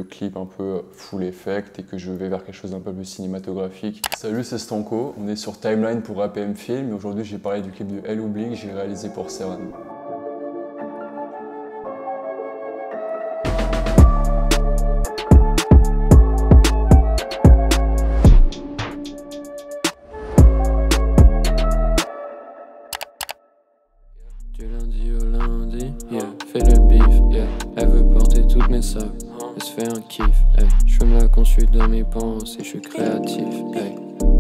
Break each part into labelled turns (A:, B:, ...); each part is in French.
A: clip un peu full effect et que je vais vers quelque chose d'un peu plus cinématographique. Salut, c'est Stanko, on est sur Timeline pour APM Film et aujourd'hui j'ai parlé du clip de Elle Oublie que j'ai réalisé pour Serran.
B: Du lundi au lundi, yeah, fais le bif, yeah. Elle veut porter toutes mes sacs, elle se fait un kiff, hey. Je me la consulte dans mes pensées, je suis créatif, hey.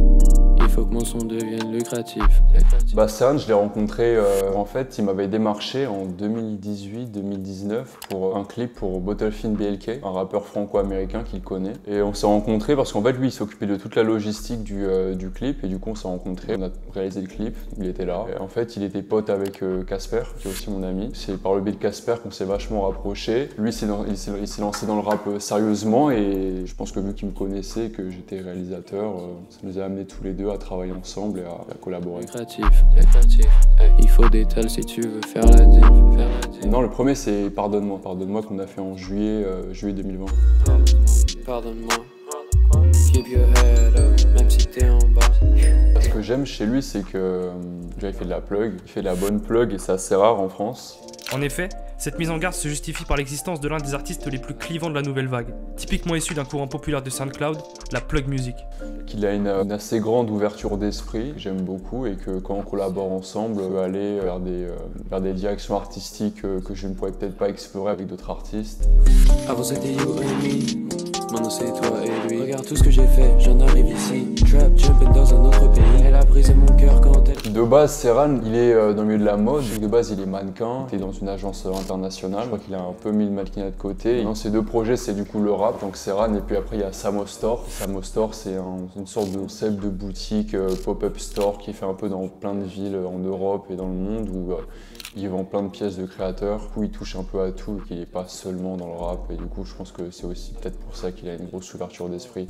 B: Il faut que mon son devienne lucratif.
A: Bah Serran, je l'ai rencontré, en fait, il m'avait démarché en 2018-2019 pour un clip pour Bottlefin BLK, un rappeur franco-américain qu'il connaît. Et on s'est rencontrés parce qu'en fait, lui, il s'occupait de toute la logistique du clip et du coup, on s'est rencontrés. On a réalisé le clip, il était là. Et en fait, il était pote avec Casper, qui est aussi mon ami. C'est par le biais de Casper qu'on s'est vachement rapprochés. Lui, il s'est lancé dans le rap sérieusement et je pense que vu qu'il me connaissait, que j'étais réalisateur, ça nous a amenés tous les deux à travailler ensemble et à collaborer.
B: Créatif, hey. Il faut des tels si tu veux faire la diff.
A: Non, le premier c'est Pardonne-moi. Pardonne-moi qu'on a fait en juillet 2020.
B: Pardonne-moi, keep your head up, même si t'es en bas.
A: Ce que j'aime chez lui, c'est que déjà il fait de la plug, il fait de la bonne plug et c'est assez rare en France.
C: En effet, cette mise en garde se justifie par l'existence de l'un des artistes les plus clivants de la nouvelle vague, typiquement issu d'un courant populaire de SoundCloud, la plug music.
A: Qu'il a une assez grande ouverture d'esprit, j'aime beaucoup, et que quand on collabore ensemble, on peut aller vers des directions artistiques que je ne pourrais peut-être pas explorer avec d'autres artistes.
B: Avant c'était you and me, maintenant c'est toi et lui. Regarde tout ce que j'ai fait, j'en arrive ici. Trap jumping dans un autre pays. Elle a brisé mon cœur quand elle...
A: De base, Serran, il est dans le milieu de la mode. De base, il est mannequin. Il est dans une agence internationale. Je crois qu'il a un peu mis le mannequinat de côté. Et dans ces deux projets, c'est du coup le rap, donc Serran. Et puis après, il y a Samo Store. Samo Store, c'est une sorte de concept de boutique pop-up store qui est fait un peu dans plein de villes en Europe et dans le monde où il vend plein de pièces de créateurs, où il touche un peu à tout, qu'il n'est pas seulement dans le rap. Et du coup, je pense que c'est aussi peut-être pour ça qu'il a une grosse ouverture d'esprit.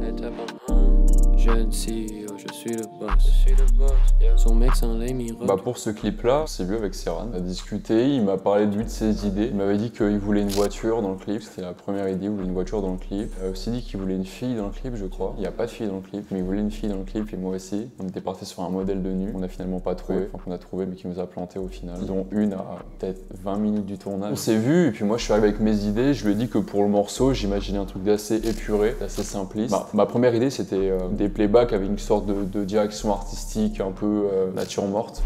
B: Jeune CEO, je suis le boss. Son mec, c'est un lame,
A: Pour ce clip-là, on s'est vu avec Serran. On a discuté, il m'a parlé de lui, de ses idées. Il m'avait dit qu'il voulait une voiture dans le clip, c'était la première idée, il voulait une voiture dans le clip. Il a aussi dit qu'il voulait une fille dans le clip, je crois. Il n'y a pas de fille dans le clip, mais il voulait une fille dans le clip et moi aussi. On était parti sur un modèle de nu, on n'a finalement pas trouvé, enfin qu'on a trouvé mais qui nous a planté au final. Dont une à peut-être 20 minutes du tournage. On s'est vu et puis moi je suis arrivé avec mes idées, je lui ai dit que pour le morceau, j'imaginais un truc d'assez épuré, d'assez simpliste. Ma première idée c'était des playbacks avec une sorte de direction artistique un peu nature morte.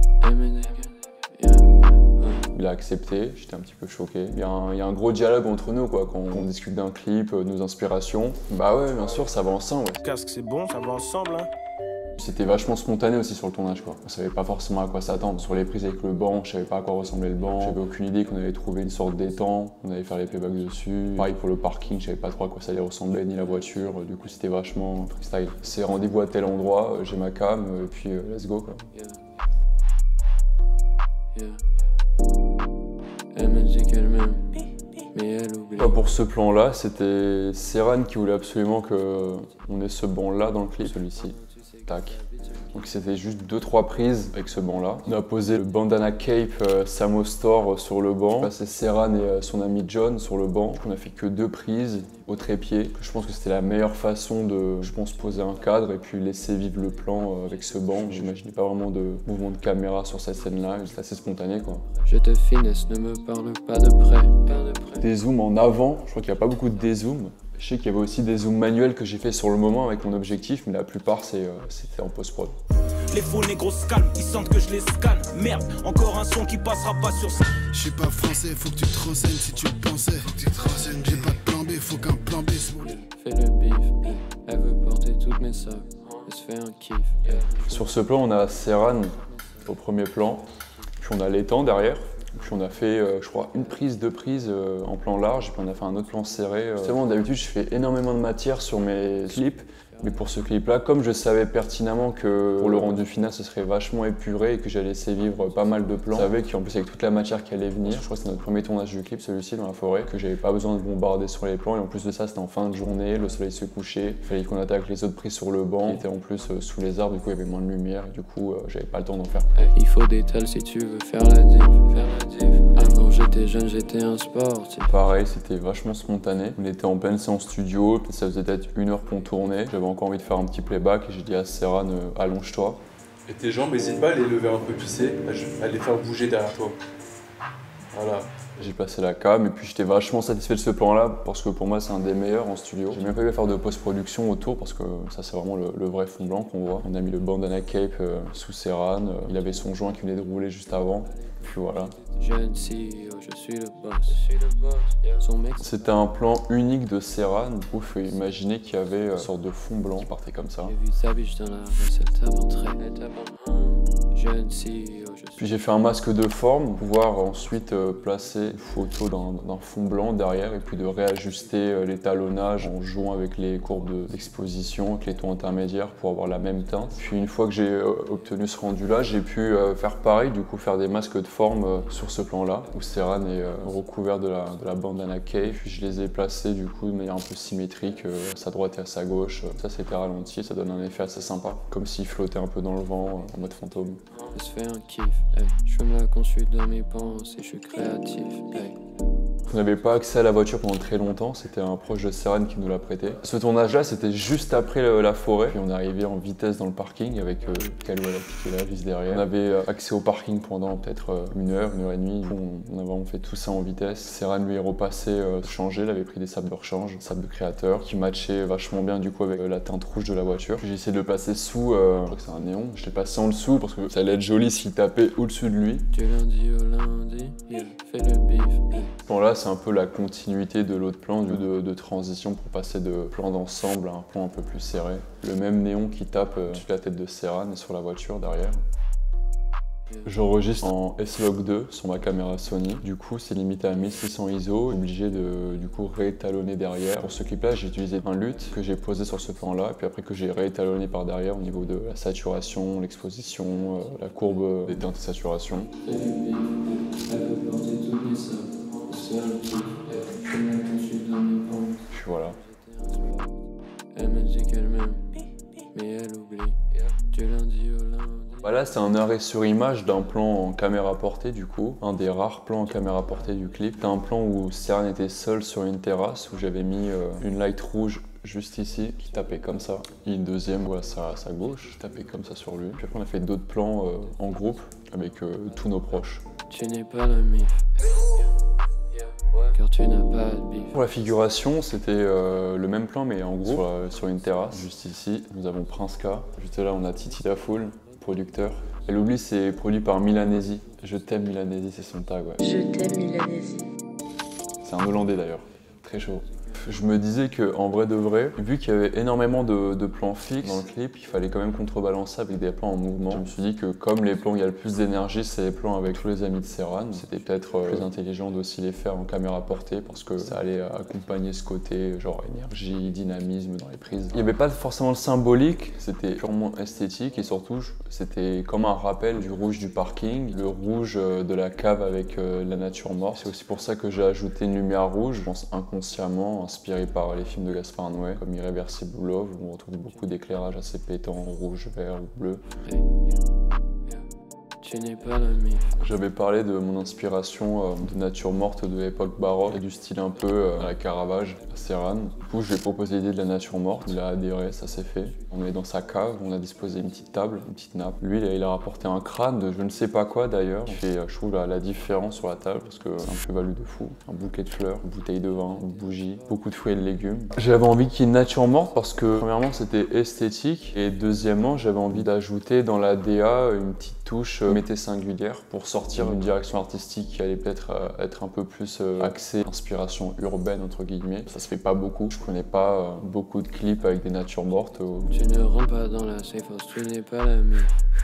A: Il a accepté, j'étais un petit peu choqué. Il y a un gros dialogue entre nous quoi, quand on discute d'un clip, nos inspirations. Bah ouais, bien sûr, ça va ensemble. Ouais.
D: Casque c'est bon, ça va ensemble hein.
A: C'était vachement spontané aussi sur le tournage quoi. On savait pas forcément à quoi s'attendre. Sur les prises avec le banc, je savais pas à quoi ressemblait le banc. J'avais aucune idée qu'on allait trouver une sorte d'étang, on allait faire les playbacks dessus. Pareil pour le parking, je savais pas trop à quoi ça allait ressembler, ni la voiture. Du coup c'était vachement freestyle. C'est rendez-vous à tel endroit, j'ai ma cam, et puis let's go quoi.
B: Elle me dit qu'elle m'aime, mais elle oublie.
A: Pour ce plan-là, c'était Serran qui voulait absolument qu'on ait ce banc-là dans le clip, celui-ci. Tac. Donc c'était juste 2-3 prises avec ce banc-là. On a posé le bandana cape Samo Store sur le banc. C'est Serran et son ami John sur le banc. On a fait que 2 prises au trépied. Je pense que c'était la meilleure façon de, poser un cadre et puis laisser vivre le plan avec ce banc. J'imaginais pas vraiment de mouvement de caméra sur cette scène-là. C'était assez spontané quoi.
B: Je te finesse, ne me parle pas de près.
A: Des zooms en avant. Je crois qu'il n'y a pas beaucoup de dézooms. Je sais qu'il y avait aussi des zooms manuels que j'ai fait sur le moment avec mon objectif, mais la plupart c'était en post-prod.
D: Les faux négros se calment, ils sentent que je les scanne. Merde, encore un son qui passera pas sur ça.
E: Je suis pas français, faut que tu te renseignes si tu le pensais. Faut que tu te renseignes, j'ai pas de plan B, faut qu'un plan B soit.
B: Fais le bif, elle veut porter toutes mes sacs, elle se fait un kiff.
A: Sur ce plan, on a Serran au premier plan, puis on a l'étang derrière. Puis on a fait, je crois, une prise, 2 prises en plan large, et puis on a fait un autre plan serré. C'est bon, d'habitude, je fais énormément de matière sur mes clips, mais pour ce clip-là, comme je savais pertinemment que pour le rendu final, ce serait vachement épuré et que j'allais laisser vivre pas mal de plans, je savais qu'en plus, avec toute la matière qui allait venir, je crois que c'était notre premier tournage du clip, celui-ci, dans la forêt, que j'avais pas besoin de bombarder sur les plans, et en plus de ça, c'était en fin de journée, le soleil se couchait, il fallait qu'on attaque les autres prises sur le banc, qui étaient en plus sous les arbres, du coup, il y avait moins de lumière, et du coup, j'avais pas le temps d'en faire plus.
B: Il faut des tels si tu veux faire la diff. Avant, j'étais j'étais jeune, j'étais un sportif.
A: Pareil, c'était vachement spontané. On était en pleine séance studio, ça faisait peut-être 1 heure qu'on tournait. J'avais encore envie de faire un petit playback et j'ai dit à Serran, allonge-toi.
F: Et tes jambes, n'hésite pas à les lever un peu, tu sais, à les faire bouger derrière toi. Voilà.
A: J'ai passé la cam et puis j'étais vachement satisfait de ce plan-là parce que pour moi c'est un des meilleurs en studio. J'ai même pas eu à faire de post-production autour parce que ça c'est vraiment le vrai fond blanc qu'on voit. On a mis le bandana cape sous Serran, il avait son joint qui venait de rouler juste avant. Puis voilà.
B: Jeune CEO, je suis le boss. Son mec.
A: C'était un plan unique de Serran. Du coup, il faut imaginer qu'il y avait une sorte de fond blanc qui partait comme ça.
B: J'ai vu sa biche dans la rue, elle tape en trait. Jeune CEO, je suis.
A: Puis j'ai fait un masque de forme pour pouvoir ensuite placer une photo d'un fond blanc derrière et puis de réajuster l'étalonnage en jouant avec les courbes d'exposition, avec les tons intermédiaires pour avoir la même teinte. Puis une fois que j'ai obtenu ce rendu-là, j'ai pu faire pareil, du coup faire des masques de forme sur ce plan-là où Serran est recouvert de la bandana cape. Puis je les ai placés du coup de manière un peu symétrique à sa droite et à sa gauche. Ça c'était ralenti, ça donne un effet assez sympa, comme s'il flottait un peu dans le vent en mode fantôme.
B: Ça se fait un kiff, hey. Je me la conçue dans mes pensées, je suis créatif, hey.
A: On n'avait pas accès à la voiture pendant très longtemps, c'était un proche de Serran qui nous l'a prêté. Ce tournage-là, c'était juste après la forêt, puis on est arrivé en vitesse dans le parking avec Calou à la piquée là, juste derrière. On avait accès au parking pendant peut-être 1 heure, 1 heure et demie. On a vraiment fait tout ça en vitesse. Serran lui est repassé changer, il avait pris des sables de rechange, sables de créateur, qui matchaient vachement bien du coup avec la teinte rouge de la voiture. J'ai essayé de le placer sous, je crois que c'est un néon, je l'ai passé en dessous parce que ça allait être joli s'il tapait au-dessus de lui.
B: Du lundi au lundi, yeah, fais le bif, hey.
A: Ce plan-là, c'est un peu la continuité de l'autre plan, de transition pour passer de plan d'ensemble à un plan un peu plus serré. Le même néon qui tape sur la tête de Serran et sur la voiture derrière. J'enregistre en S-Log 2 sur ma caméra Sony. Du coup, c'est limité à 1600 ISO. Obligé de du coup réétalonner derrière. Pour ce clip-là, j'ai utilisé un luth que j'ai posé sur ce plan-là, puis après que j'ai réétalonné par derrière au niveau de la saturation, l'exposition, la courbe des teintes de saturation. Puis voilà.
B: Elle me dit qu'elle m'aime, mais elle oublie. Du lundi au lundi.
A: Bah là, c'est un arrêt sur image d'un plan en caméra portée du coup, un des rares plans en caméra portée du clip. C'était un plan où Serran était seul sur une terrasse où j'avais mis une light rouge juste ici qui tapait comme ça. Et une deuxième à sa gauche qui tapait comme ça sur lui. Puis après on a fait d'autres plans en groupe avec tous nos proches.
B: Tu n'es pas la mif, car tu n'as pas de bif.
A: Pour la figuration, c'était le même plan mais en groupe sur une terrasse. Juste ici, nous avons Prince K. Juste là, on a Titi La Foule, producteur. Elle oublie, c'est produit par Milanesi. Je t'aime Milanesi, c'est son tag, ouais.
G: Je t'aime Milanesi.
A: C'est un Hollandais d'ailleurs, très chaud. Je me disais qu'en vrai de vrai, vu qu'il y avait énormément de plans fixes dans le clip, il fallait quand même contrebalancer avec des plans en mouvement. Je me suis dit que comme les plans où il y a le plus d'énergie, c'est les plans avec tous les amis de Serran. C'était peut-être plus intelligent d'aussi les faire en caméra portée parce que ça allait accompagner ce côté genre énergie, dynamisme dans les prises. Il n'y avait pas forcément le symbolique, c'était purement esthétique et surtout c'était comme un rappel du rouge du parking, le rouge de la cave avec la nature morte. C'est aussi pour ça que j'ai ajouté une lumière rouge, je pense inconsciemment, inspiré par les films de Gaspard Noé, comme Irreversible Love, où on retrouve beaucoup d'éclairage assez pétant, rouge, vert ou bleu.
B: Tu n'es pas la mif.
A: J'avais parlé de mon inspiration de nature morte de l'époque baroque et du style un peu à la Caravage, à Serran. Du coup, je lui ai proposé l'idée de la nature morte. Il a adhéré, ça s'est fait. On est dans sa cave, on a disposé une petite table, une petite nappe. Lui, il a rapporté un crâne de je ne sais pas quoi d'ailleurs. Qui fait, je trouve, la différence sur la table parce que c'est un plus-value de fou. Un bouquet de fleurs, une bouteille de vin, une bougie, beaucoup de fruits et de légumes. J'avais envie qu'il y ait une nature morte parce que, premièrement, c'était esthétique et deuxièmement, j'avais envie d'ajouter dans la DA une petite touche singulière pour sortir une direction artistique qui allait peut-être être un peu plus axée inspiration urbaine entre guillemets. Ça se fait pas beaucoup. Je connais pas beaucoup de clips avec des natures mortes.
B: Tu ne rentres pas dans la safe house, tu n'es pas la mif,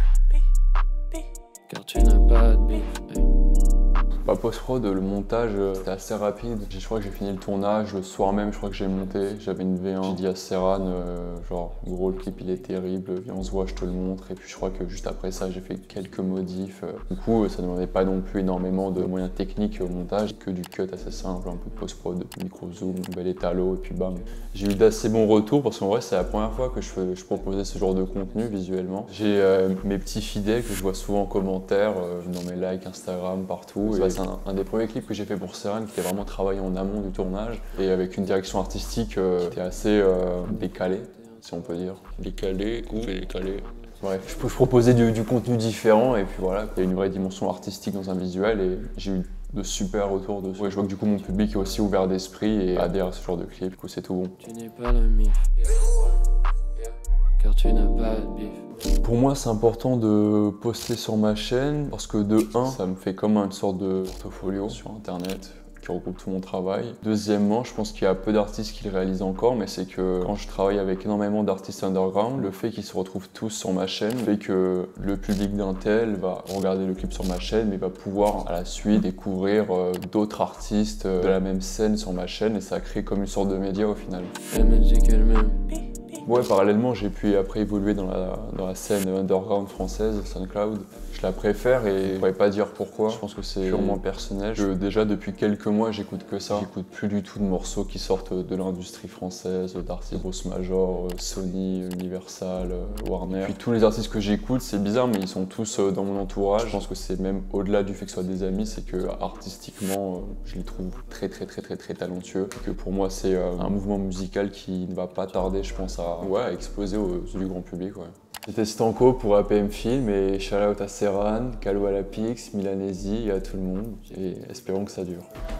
B: car tu n'as pas de bif. Hey.
A: Bah, post-prod, le montage, c'était assez rapide. Je crois que j'ai fini le tournage, le soir même, je crois que j'ai monté. J'avais une V1. J'ai dit à Serran, genre, gros, le clip il est terrible, viens on se voit, je te le montre. Et puis je crois que juste après ça, j'ai fait quelques modifs. Du coup, ça ne demandait pas non plus énormément de moyens techniques au montage, que du cut assez simple, un peu de post-prod, micro-zoom, bel étalo, et puis bam. J'ai eu d'assez bons retours parce qu'en vrai, c'est la première fois que je proposais ce genre de contenu visuellement. J'ai mes petits fidèles que je vois souvent en commentaire, dans mes likes Instagram, partout. Et c'est un des premiers clips que j'ai fait pour Serran, qui était vraiment travaillé en amont du tournage, et avec une direction artistique qui était assez décalée, si on peut dire. Décalé ou décalé. Bref, je proposais du contenu différent, et puis voilà, il y a une vraie dimension artistique dans un visuel, et j'ai eu de super retours dessus. Ouais, je vois que du coup mon public est aussi ouvert d'esprit et adhère à ce genre de clip, du coup c'est tout bon.
B: Tu n'es pas la mif, car tu n'as pas de bif.
A: Pour moi, c'est important de poster sur ma chaîne parce que de 1, ça me fait comme une sorte de portfolio sur internet qui regroupe tout mon travail. Deuxièmement, je pense qu'il y a peu d'artistes qui le réalisent encore, mais c'est que quand je travaille avec énormément d'artistes underground, le fait qu'ils se retrouvent tous sur ma chaîne fait que le public d'un tel va regarder le clip sur ma chaîne, mais va pouvoir à la suite découvrir d'autres artistes de la même scène sur ma chaîne, et ça crée comme une sorte de média au final.
B: La musique elle-même.
A: Ouais, parallèlement, j'ai pu après évoluer dans la scène underground française, SoundCloud. Je la préfère et je pourrais pas dire pourquoi. Je pense que c'est purement personnel. Déjà depuis quelques mois, j'écoute que ça. J'écoute plus du tout de morceaux qui sortent de l'industrie française, d'artistes grosses majors, Sony, Universal, Warner. Puis tous les artistes que j'écoute, c'est bizarre, mais ils sont tous dans mon entourage. Je pense que c'est même au-delà du fait que ce soit des amis, c'est que artistiquement, je les trouve très talentueux. Et que pour moi, c'est un mouvement musical qui ne va pas tarder, je pense, à exploser aux yeux du grand public. Ouais. C'était Stanko pour APM Film, et shout out à Serran, Calo à la Pix, Milanesi et à tout le monde, et espérons que ça dure.